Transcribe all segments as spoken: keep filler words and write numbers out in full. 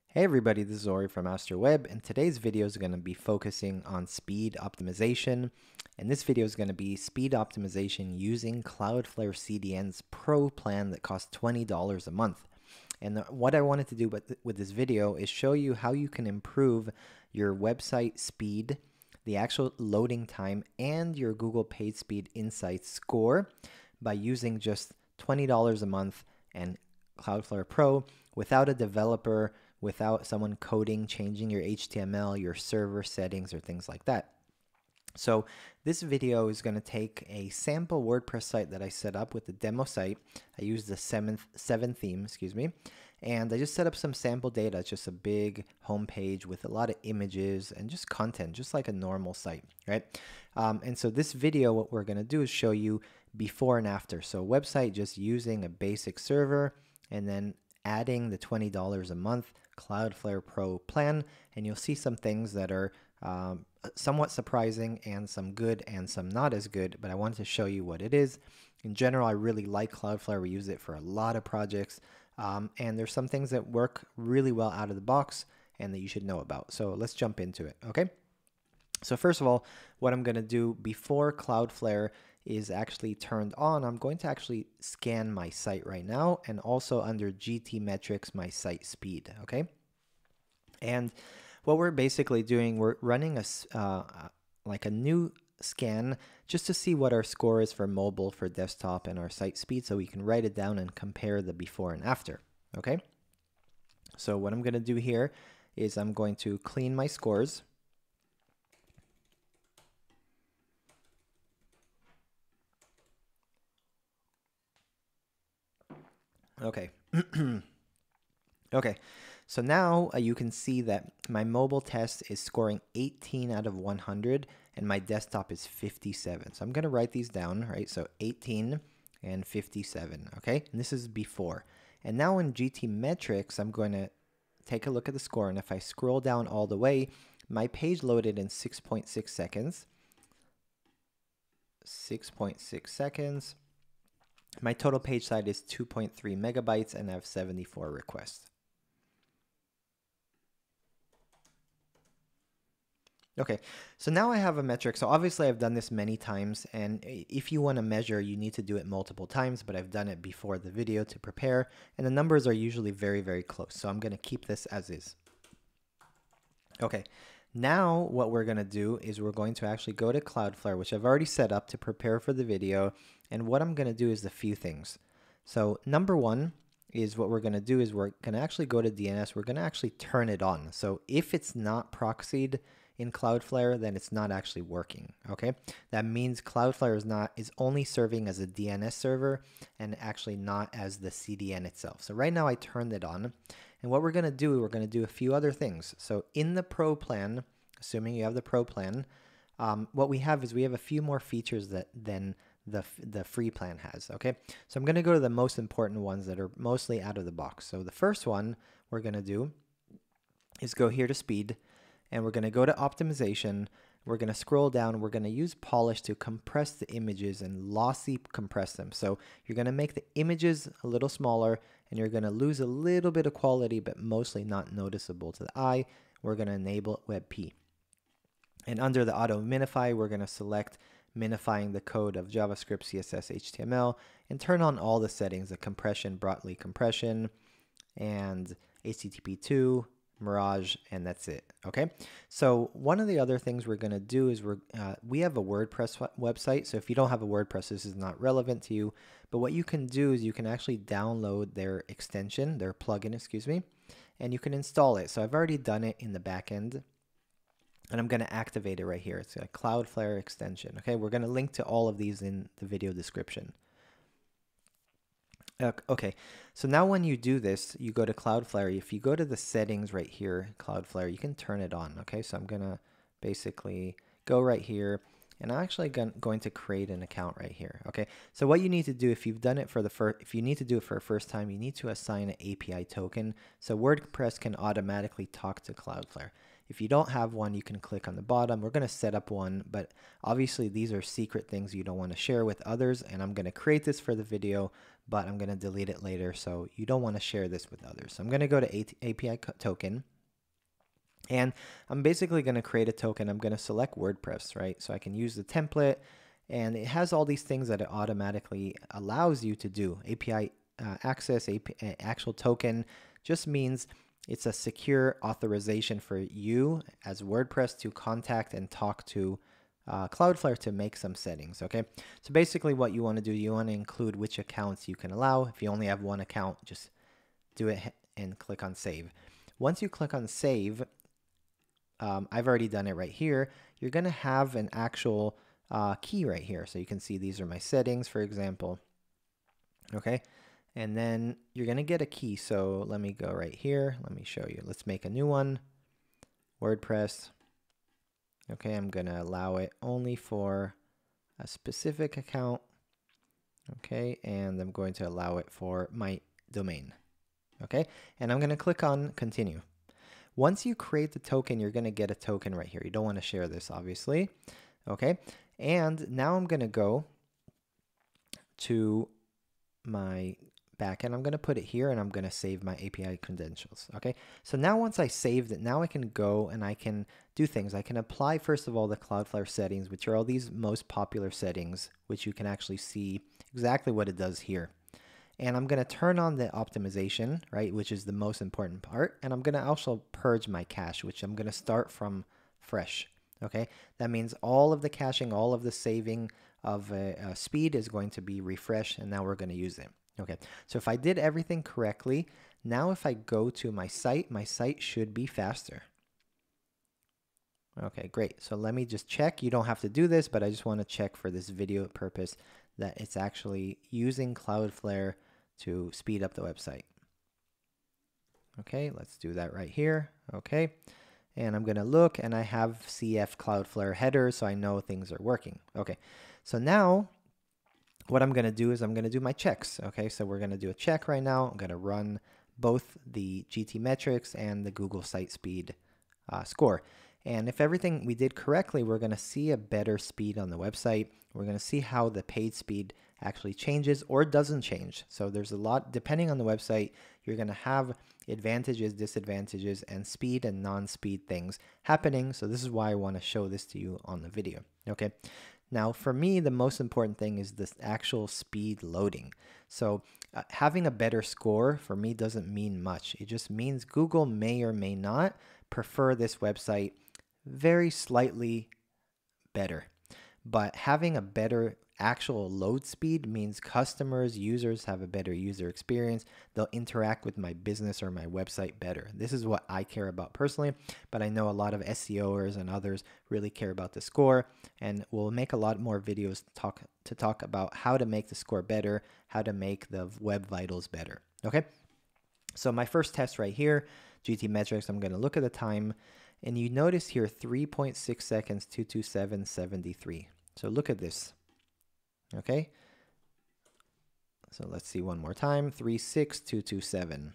Hey everybody, this is Ori from AstroWeb, and today's video is going to be focusing on speed optimization. And this video is going to be speed optimization using Cloudflare C D N's Pro plan that costs twenty dollars a month. And what I wanted to do with, with this video is show you how you can improve your website speed, the actual loading time, and your Google PageSpeed Insights score by using just twenty dollars a month and Cloudflare Pro without a developer, without someone coding, changing your H T M L, your server settings, or things like that. So this video is going to take a sample WordPress site that I set up with the demo site. I used the seventh, seven theme, excuse me, and I just set up some sample data. It's just a big home page with a lot of images and just content, just like a normal site, right? Um, and so this video, what we're going to do is show you before and after. So a website just using a basic server and then adding the twenty dollars a month Cloudflare Pro plan, and you'll see some things that are um, somewhat surprising and some good and some not as good, but I wanted to show you what it is. In general, I really like Cloudflare. We use it for a lot of projects, um, and there's some things that work really well out of the box and that you should know about. So let's jump into it, okay? So first of all, what I'm going to do before Cloudflare is actually turned on, I'm going to actually scan my site right now, and also under GTmetrix, my site speed, okay? And what we're basically doing, we're running a, uh, like a new scan just to see what our score is for mobile, for desktop, and our site speed, so we can write it down and compare the before and after, okay? So what I'm going to do here is I'm going to clean my scores. Okay. Okay. So now uh, you can see that my mobile test is scoring eighteen out of one hundred and my desktop is fifty-seven. So I'm going to write these down, right? So eighteen and fifty-seven, okay? And this is before. And now in GTmetrix, I'm going to take a look at the score, and if I scroll down all the way, my page loaded in six point six seconds. six point six seconds. My total page size is two point three megabytes, and I have seventy-four requests. Okay, so now I have a metric. So obviously I've done this many times, and if you want to measure, you need to do it multiple times, but I've done it before the video to prepare, and the numbers are usually very, very close. So I'm going to keep this as is. Okay, now what we're going to do is we're going to actually go to Cloudflare, which I've already set up to prepare for the video. And what I'm going to do is a few things. So number one is what we're going to do is we're going to actually go to D N S. We're going to actually turn it on. So if it's not proxied in Cloudflare, then it's not actually working. Okay, that means Cloudflare is not is only serving as a D N S server and actually not as the C D N itself. So right now I turned it on, and what we're going to do, we're going to do a few other things. So in the Pro plan, assuming you have the Pro plan, um, what we have is we have a few more features that than the the free plan has. Okay, so I'm going to go to the most important ones that are mostly out of the box. So the first one we're going to do is go here to speed, and we're going to go to optimization. We're going to scroll down. We're going to use polish to compress the images and lossy compress them. So you're going to make the images a little smaller, and you're going to lose a little bit of quality, but mostly not noticeable to the eye. We're going to enable WebP. And under the auto minify, we're going to select minifying the code of JavaScript, C S S, H T M L, and turn on all the settings, the compression, Brotli compression, and H T T P two, Mirage, and that's it. Okay, so one of the other things we're going to do is we're uh, we have a WordPress website. So if you don't have a WordPress, this is not relevant to you, but what you can do is you can actually download their extension, their plugin, excuse me, and you can install it. So I've already done it in the back end, and I'm going to activate it right here. It's a Cloudflare extension. Okay, we're going to link to all of these in the video description. Okay, so now when you do this, you go to Cloudflare. If you go to the settings right here, Cloudflare, you can turn it on. Okay, so I'm going to basically go right here, and I'm actually going to create an account right here. Okay, so what you need to do if you've done it for the first, if you need to do it for a first time, you need to assign an A P I token so WordPress can automatically talk to Cloudflare. If you don't have one, you can click on the bottom. We're going to set up one, but obviously these are secret things you don't want to share with others, and I'm going to create this for the video, but I'm going to delete it later, so you don't want to share this with others. So I'm going to go to A P I token, and I'm basically going to create a token. I'm going to select WordPress, right? So I can use the template, and it has all these things that it automatically allows you to do. A P I uh, access, A P I, actual token just means it's a secure authorization for you as WordPress to contact and talk to uh, Cloudflare to make some settings, okay? So basically what you want to do, you want to include which accounts you can allow. If you only have one account, just do it and click on save. Once you click on save, um, I've already done it right here, you're going to have an actual uh, key right here. So you can see these are my settings, for example, okay? And then you're going to get a key. So let me go right here. Let me show you. Let's make a new one. WordPress. Okay, I'm going to allow it only for a specific account. Okay, and I'm going to allow it for my domain. Okay, and I'm going to click on continue. Once you create the token, you're going to get a token right here. You don't want to share this, obviously. Okay, and now I'm going to go to my backend. I'm going to put it here, and I'm going to save my A P I credentials. Okay, so now once I saved it, now I can go and I can do things. I can apply, first of all, the Cloudflare settings, which are all these most popular settings, which you can actually see exactly what it does here. And I'm going to turn on the optimization, right, which is the most important part. And I'm going to also purge my cache, which I'm going to start from fresh. Okay, that means all of the caching, all of the saving of uh, uh, speed is going to be refreshed, and now we're going to use it. Okay, so if I did everything correctly, now if I go to my site, my site should be faster. Okay, great. So let me just check. You don't have to do this, but I just want to check for this video purpose that it's actually using Cloudflare to speed up the website. Okay, let's do that right here. Okay, and I'm going to look, and I have C F Cloudflare header, so I know things are working. Okay, so now what I'm going to do is I'm going to do my checks. Okay, so we're going to do a check right now. I'm going to run both the GTmetrix and the Google Site Speed uh, score. And if everything we did correctly, we're going to see a better speed on the website. We're going to see how the page speed actually changes or doesn't change. So there's a lot, depending on the website, you're going to have advantages, disadvantages, and speed and non-speed things happening. So this is why I want to show this to you on the video. Okay. Now, for me, the most important thing is this actual speed loading. So uh, having a better score for me doesn't mean much. It just means Google may or may not prefer this website very slightly better. But having a better actual load speed means customers, users have a better user experience. They'll interact with my business or my website better. This is what I care about personally, but I know a lot of S E Os and others really care about the score, and we'll make a lot more videos talk to talk about how to make the score better, how to make the web vitals better. Okay, so my first test right here, GTmetrix, I'm going to look at the time, and you notice here three point six seconds, two twenty-seven seventy-three. So look at this. Okay, so let's see one more time. three six two two seven.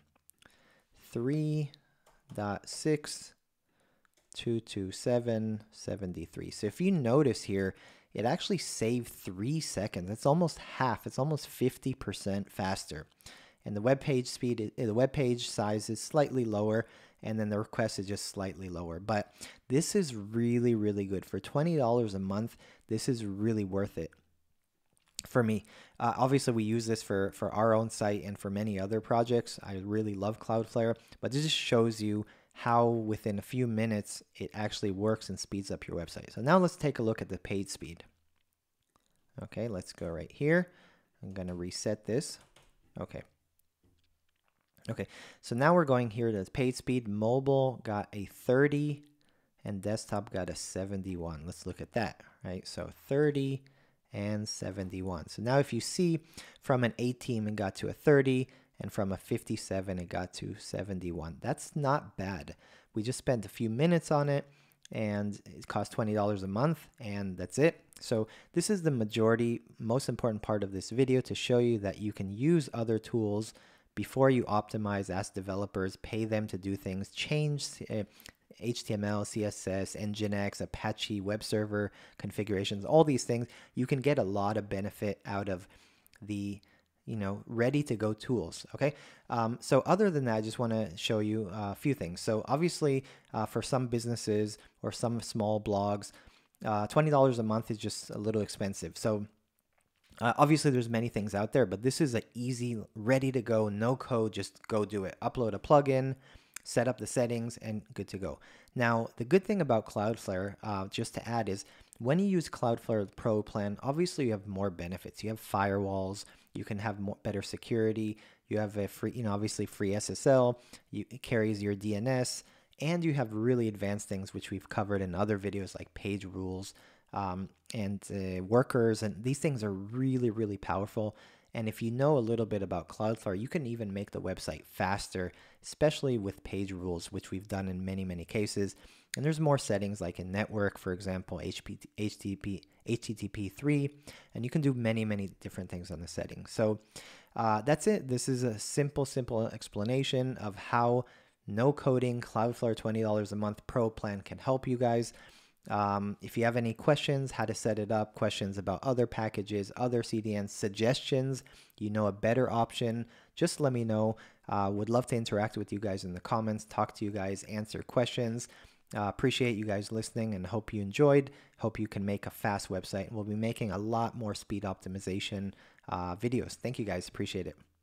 three point six two two seven seventy-three. So if you notice here, it actually saved three seconds. It's almost half. It's almost fifty percent faster. And the web page speed, the web page size is slightly lower, and then the request is just slightly lower. But this is really, really good. For twenty dollars a month, this is really worth it for me. Uh, obviously, we use this for, for our own site and for many other projects. I really love Cloudflare, but this just shows you how within a few minutes it actually works and speeds up your website. So now let's take a look at the page speed. Okay, let's go right here. I'm going to reset this. Okay. Okay, so now we're going here to page speed. Mobile got a thirty and desktop got a seventy-one. Let's look at that, right? So thirty and seventy-one. So now if you see from an eighteen it got to a thirty, and from a fifty-seven it got to seventy-one. That's not bad. We just spent a few minutes on it, and it cost twenty dollars a month, and that's it. So this is the majority, most important part of this video, to show you that you can use other tools before you optimize as developers, pay them to do things, change uh, H T M L, C S S, Nginx, Apache web server configurations, all these things, you can get a lot of benefit out of the you know, ready to go tools. Okay. Um, so other than that, I just want to show you a few things. So obviously uh, for some businesses or some small blogs, uh, twenty dollars a month is just a little expensive. So uh, obviously there's many things out there, but this is an easy, ready to go, no code, just go do it. Upload a plugin, set up the settings, and good to go. Now, the good thing about Cloudflare, uh, just to add, is when you use Cloudflare Pro plan, obviously you have more benefits. You have firewalls, you can have more, better security, you have a free, you know, obviously free S S L, you, it carries your D N S, and you have really advanced things which we've covered in other videos like page rules um, and uh, workers, and these things are really, really powerful. And if you know a little bit about Cloudflare, you can even make the website faster, especially with page rules, which we've done in many, many cases. And there's more settings like in network, for example, H T T P three, and you can do many, many different things on the settings. So uh, that's it. This is a simple, simple explanation of how no coding Cloudflare twenty dollars a month Pro plan can help you guys. Um, if you have any questions, how to set it up, questions about other packages, other C D Ns, suggestions, you know a better option, just let me know. Uh, would love to interact with you guys in the comments, talk to you guys, answer questions. Uh, appreciate you guys listening and hope you enjoyed. Hope you can make a fast website. We'll be making a lot more speed optimization uh, videos. Thank you guys. Appreciate it.